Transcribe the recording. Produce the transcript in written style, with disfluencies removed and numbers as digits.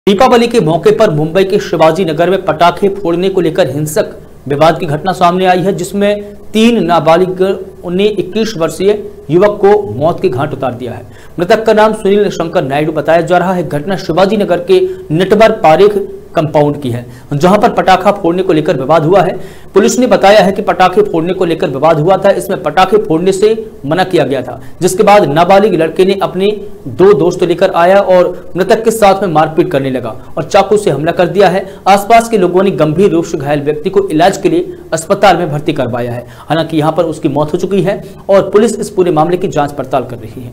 दीपावली के मौके पर मुंबई के शिवाजी नगर में पटाखे फोड़ने को लेकर हिंसक विवाद की घटना सामने आई है, जिसमें 3 नाबालिगों ने 21 वर्षीय युवक को मौत के घाट उतार दिया है। मृतक का नाम सुनील शंकर नायडू बताया जा रहा है। घटना शिवाजी नगर के नटवर पारेख कंपाउंड की है, जहां पर पटाखा फोड़ने को लेकर विवाद हुआ है। पुलिस ने बताया है कि पटाखे फोड़ने को लेकर विवाद हुआ था। इसमें पटाखे फोड़ने से मना किया गया था, जिसके बाद नाबालिग लड़के ने अपने 2 दोस्त लेकर आया और मृतक के साथ में मारपीट करने लगा और चाकू से हमला कर दिया है। आसपास के लोगों ने गंभीर रूप से घायल व्यक्ति को इलाज के लिए अस्पताल में भर्ती करवाया है। हालांकि यहां पर उसकी मौत हो चुकी है और पुलिस इस पूरे मामले की जांच पड़ताल कर रही है।